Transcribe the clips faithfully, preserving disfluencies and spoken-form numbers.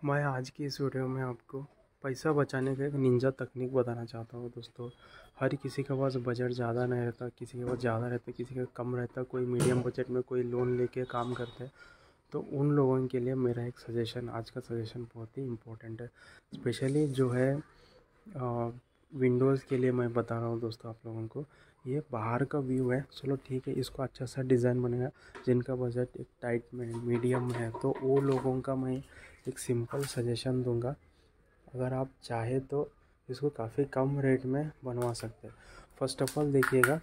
मैं आज की इस वीडियो में आपको पैसा बचाने का एक निंजा तकनीक बताना चाहता हूँ दोस्तों। हर किसी के पास बजट ज़्यादा नहीं रहता, किसी के पास ज़्यादा रहता, किसी का कम रहता, कोई मीडियम बजट में, कोई लोन लेके काम करते हैं। तो उन लोगों के लिए मेरा एक सजेशन, आज का सजेशन बहुत ही इम्पोर्टेंट है। स्पेशली जो है विंडोज़ के लिए मैं बता रहा हूँ दोस्तों आप लोगों को। ये बाहर का व्यू है, चलो ठीक है, इसको अच्छा सा डिज़ाइन बनेगा। जिनका बजट एक टाइट में, मीडियम में है, तो वो लोगों का मैं एक सिंपल सजेशन दूंगा। अगर आप चाहे तो इसको काफ़ी कम रेट में बनवा सकते हैं। फर्स्ट ऑफ ऑल देखिएगा,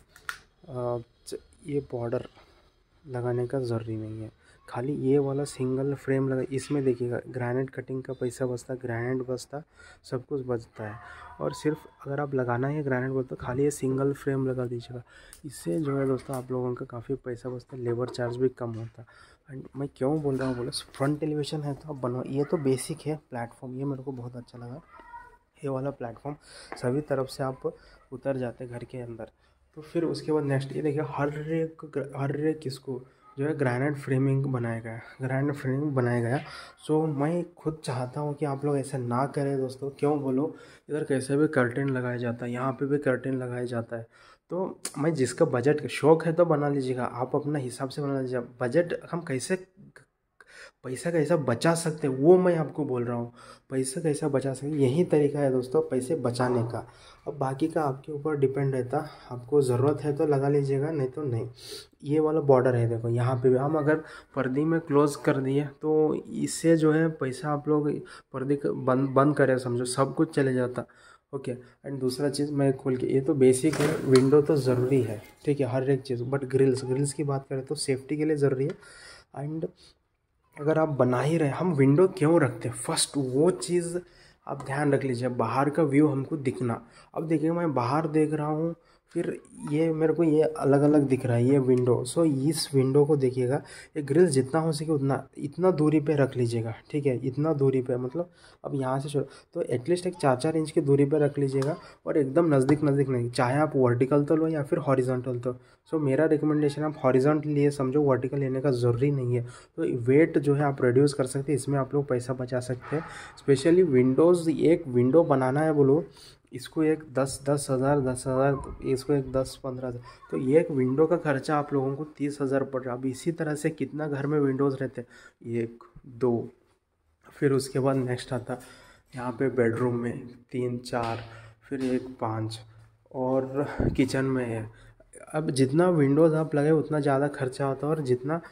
ये बॉर्डर लगाने का ज़रूरी नहीं है, खाली ये वाला सिंगल फ्रेम लगा। इसमें देखिएगा ग्रेनाइट कटिंग का पैसा बचता, ग्रेनाइट बचता, सब कुछ बचता है। और सिर्फ अगर आप लगाना है ग्रेनाइट बोलते, तो खाली ये सिंगल फ्रेम लगा दीजिएगा। इससे जो है दोस्तों आप लोगों का काफ़ी पैसा बचता है, लेबर चार्ज भी कम होता है। एंड मैं क्यों बोल रहा हूँ बोले, फ्रंट एलिवेशन है तो आप बनवा, ये तो बेसिक है प्लेटफॉर्म, ये मेरे को बहुत अच्छा लगा। ये वाला प्लेटफॉर्म सभी तरफ से आप उतर जाते घर के अंदर। तो फिर उसके बाद नेक्स्ट ये देखिए, हर एक हर एक इसको जो है ग्रेनाइट फ्रेमिंग बनाया गया है, ग्रेनाइट फ्रेमिंग बनाया गया। सो मैं खुद चाहता हूँ कि आप लोग ऐसा ना करें दोस्तों। क्यों बोलो, इधर कैसे भी कर्टेन लगाया जाता है, यहाँ पे भी कर्टेन लगाया जाता है। तो मैं, जिसका बजट शौक है तो बना लीजिएगा, आप अपना हिसाब से बना लीजिए। बजट हम कैसे पैसा कैसा बचा सकते हैं वो मैं आपको बोल रहा हूँ। पैसा कैसा बचा सकते, यही तरीका है दोस्तों पैसे बचाने का। अब बाकी का आपके ऊपर डिपेंड रहता, आपको ज़रूरत है तो लगा लीजिएगा, नहीं तो नहीं। ये वाला बॉर्डर है देखो, यहाँ पे भी हम अगर पर्दे में क्लोज कर दिए तो इससे जो है पैसा आप लोग पर्दे बंद बंद करें समझो, सब कुछ चले जाता। ओके। एंड दूसरा चीज़ मैं खोल के, ये तो बेसिक है, विंडो तो ज़रूरी है, ठीक है, हर एक चीज़। बट ग्रिल्स ग्रिल्स की बात करें तो सेफ्टी के लिए ज़रूरी है। एंड अगर आप बना ही रहे, हम विंडो क्यों रखते हैं, फर्स्ट वो चीज़ आप ध्यान रख लीजिए, बाहर का व्यू हमको दिखना। अब देखिए मैं बाहर देख रहा हूँ, फिर ये मेरे को ये अलग अलग दिख रहा है ये विंडो। सो इस विंडो को देखिएगा, ये ग्रिल जितना हो सके उतना इतना दूरी पे रख लीजिएगा, ठीक है, इतना दूरी पे, मतलब अब यहाँ से छोड़ तो एटलीस्ट एक चार चार इंच की दूरी पे रख लीजिएगा। और एकदम नज़दीक नज़दीक नहीं, चाहे आप वर्टिकल तो लो या फिर हॉरिजॉन्टल तो। सो मेरा रिकमेंडेशन, आप हॉरिजॉन्टल लिए समझो, वर्टिकल लेने का ज़रूरी नहीं है। तो वेट जो है आप रिड्यूस कर सकते हैं, इसमें आप लोग पैसा बचा सकते हैं। स्पेशली विंडोज़, एक विंडो बनाना है बोलो, इसको एक दस दस हज़ार दस हज़ार इसको एक दस पंद्रह हज़ार, तो ये एक विंडो का खर्चा आप लोगों को तीस हज़ार पड़ रहा है। अब इसी तरह से कितना घर में विंडोज़ रहते हैं, एक दो, फिर उसके बाद नेक्स्ट आता यहाँ पे बेडरूम में तीन चार, फिर एक पाँच, और किचन में है। अब जितना विंडोज़ आप लगाए उतना ज़्यादा खर्चा होता है, और जितना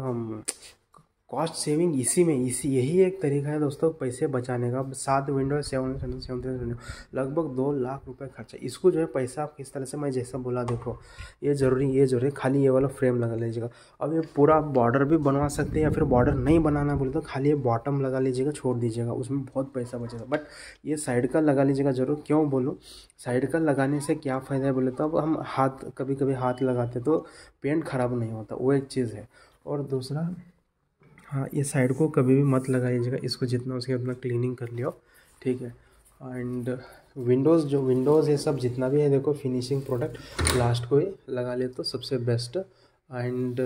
कॉस्ट सेविंग इसी में, इसी यही एक तरीका है दोस्तों पैसे बचाने का। सात विंडो सेवन सेवन विंडो, लगभग दो लाख रुपए खर्चा। इसको जो है पैसा आप किस तरह से, मैं जैसा बोला देखो, ये ज़रूरी ये ज़रूरी खाली ये वाला फ्रेम लगा लीजिएगा। अब ये पूरा बॉर्डर भी बनवा सकते हैं, या फिर बॉर्डर नहीं बनाना बोले तो खाली ये बॉटम लगा लीजिएगा, छोड़ दीजिएगा, उसमें बहुत पैसा बचेगा। बट ये साइड का लगा लीजिएगा ज़रूर। क्यों बोलो, साइड का लगाने से क्या फ़ायदा है बोले तो, अब हम हाथ कभी कभी हाथ लगाते तो पेंट ख़राब नहीं होता, वो एक चीज़ है। और दूसरा, हाँ, ये साइड को कभी भी मत लगाइएगा, इसको जितना उसके उतना क्लीनिंग कर लियो, ठीक है। एंड विंडोज़, जो विंडोज़ ये सब जितना भी है देखो, फिनिशिंग प्रोडक्ट लास्ट को ही लगा ले तो सबसे बेस्ट। एंड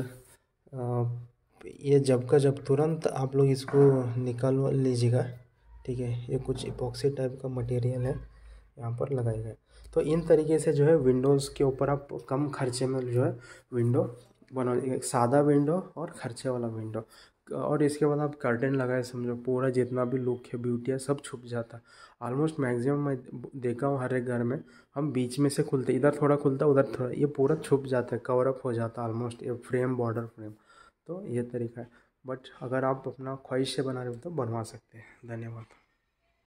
ये जब का जब तुरंत आप लोग इसको निकाल लीजिएगा, ठीक है। ये कुछ इपॉक्सी टाइप का मटेरियल है, यहाँ पर लगाएगा। तो इन तरीके से जो है विंडोज़ के ऊपर आप कम खर्चे में जो है विंडो बना, एक सादा विंडो और खर्चे वाला विंडो। और इसके बाद आप कर्टेन लगाए समझो, पूरा जितना भी लुक है, ब्यूटी है, सब छुप जाता। ऑलमोस्ट मैक्सिमम मैं देखा हूँ हर एक घर में, हम बीच में से खुलते, इधर थोड़ा खुलता उधर थोड़ा, ये पूरा छुप जाता है, कवर अप हो जाता ऑलमोस्ट ये फ्रेम, बॉर्डर फ्रेम। तो ये तरीका है। बट अगर आप अपना ख्वाहिश से बना रहे हो तो बनवा सकते हैं। धन्यवाद।